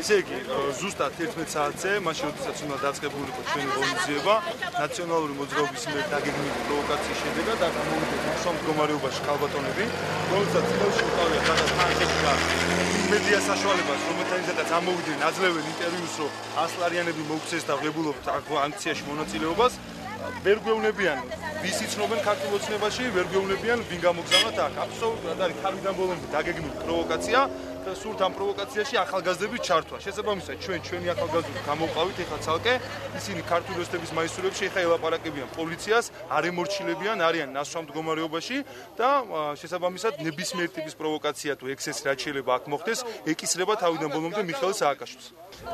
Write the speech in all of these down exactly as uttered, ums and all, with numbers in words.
ესე იგი, ზუსტად ერთმეტ საათზე, მაშინ როდესაც უნდა დაწყებულიყო ჩვენი ღონისძიება, ნაციონალური მოძრაობის მიერ დაგეგმილი პროვოკაციის შედეგად და გამოვიდა ნასვამ მდგომარეობაში ქალბატონები, რომელსაც ხელში უკავია სადაც თანხებდა მედია საშუალებას, რომელთანაც ამოვიდნენ აძლევენ ინტერვიუს, რომ ასლარიანები მოგვცეს და ღებულობთ აქციაში მონაწილეობას. ვერ გვეუბნებიან, ვის იცნობენ ქართულ ოცნებაში, ვერ გვეუბნებიან, ვინ გამოგზავნათ აქ. აბსოლუტურად არის თავიდან ბოლომდე დაგეგმილი პროვოკაცია და სურთ ამ პროვოკაციაში ახალგაზრდების ჩართვა. შესაბამისად, ჩვენ ჩვენი ახალგაზრდები გამოვყავით ეხლა ცალკე, ისინი ქართული ოცნების მაისურებში ეხლა ელაპარაკებიან პოლიციას, არ ემორჩილებიან, არიან ნასვამ მდგომარეობაში და შესაბამისად ნებისმიერ ტიპის პროვოკაცია თუ ექსცესი რაც შეიძლება აქ მოხდეს, ეკისრება თავიდან ბოლომდე მიხეილ სააკაშვილს.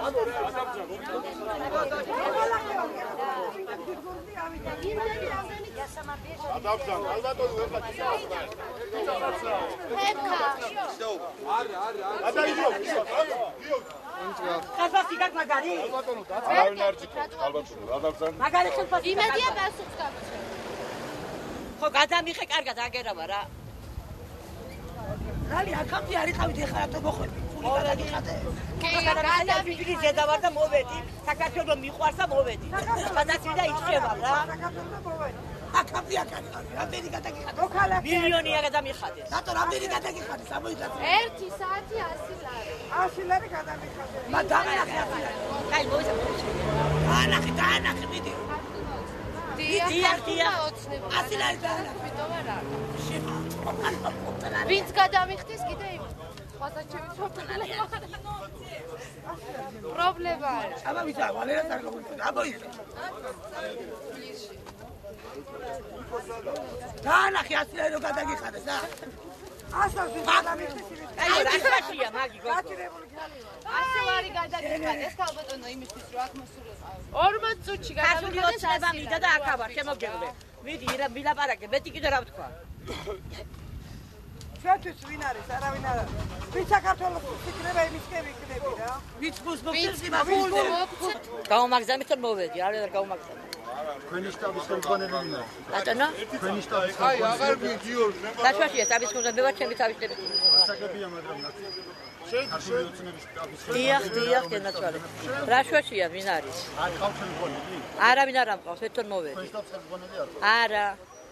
Adamsan, albatos verla çıkar. Hadi gidiyor. Kafası kalk magari. Albatonlar çıkıyor. Albatonlar. Adamsan. Magari kafası. იმედია გასუხსკავ. ხო გადამიხე კარგად აგერავა რა. რალი აქამდე არის ყავით ეხლა რატო მოხვედი? ფული გადაგიხადე. კი, გადავიდი ზედავარ და მოვედი. საქართველოს მიყვარს და მოვედი. გადაცვი და იწევა რა. საქართველოს მოვედი. აქამდე აქ არის. რამდენი გადაგიხადე? მილიონი გადამიხადე. რატო რამდენი გადაგიხადე? სამოიცადე. ერთი საათი ასი ლარი. ასი ლარი გადამიხადე. მა დაანახე ასი ლარი. კაი მოვიცადე. დაანახე, დაანახე მიდი. დიახ, დიახ. ასი ლარი დაანახე. ვიტომ არა. ვინც გადამიხდის კიდე იმ სხვასაც შევიცვალე. პრობლემა არის. აბა ვიცა, ვალერა დაგმოვიდა. აბა ის. დაანახე ასი ლარი რო გადაგიხადე და ასასი გადამიხდის იმით. აი რასაშია მაგი გოგო. ასე ლარი გადაგიხადეს ქალბატონო იმისთვის რომ აქ მოსულიყავ. ორმოც წუთში გადამიხადეს ოცნება მიდა და აქ ავარ შემოგეღმე. მიდი ვილაპარაკე, მეტი კიდე რა ვთქვა. ჩვენთვის ვინ არის, არავინ არ არის. ვინ საქართველოს იქნება იმისკენ იქნები რა. ვიც გულს მოგცემს იმასულზე. გაუმაგზავნე თორ მოვედი, არ ვარ გაუმაგზავნე. Თქვენი შტაბის ხელმძღვანელი ვინა? ბატონო? Თქვენი შტაბის ხელმძღვანელი. აი, აღარ გიგიორ. დაშვაშია შტაბის ხელმძღვანელი, მე ვარ ჩემი თავის შტაბის. ასაგებია მაგრამ ნაცი. ქართული ოცნების შტაბის ხელმძღვანელი. დიახ, დიახ, გენაცვალე. რა შვაშია ვინ არის? არ ყავს ხელმძღვანელი? არავინ არ ამყავს, მე თორ მოვედი. თქვენი შტაბის ხელმძღვანელი არ ყავს? არა.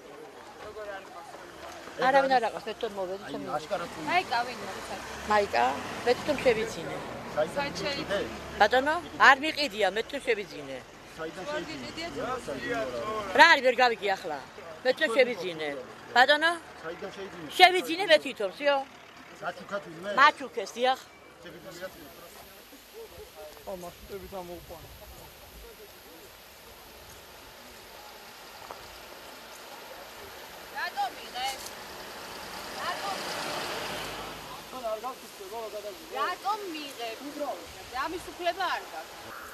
არავინ არ აყავს, მე თორ მოვედი ჩემი. აშკარად თუ მაიკა ვინ არის აქ? მაიკა, მე თვითონ შევიძინე. საიდან შეიდე? ბატონო, არ მიყიდია, მე თვითონ შევიძინე. საიდან შეიდე? რა არის ვერ გავიგე ახლა? მე თვითონ შევიძინე. ბატონო? საიდან შეიძინე? შევიძინე მე თვითონ, სიო? საჩუქად ვინმე? მაჩუქეს, დიახ. შევიძინე. ო, მასტები დამოუყვანა. რატომ მიღებ? რატომ? ხან არ გავხსნე, რა გადაგიჟე. რატომ მიღებ? ამის უფლება არ გაქვს.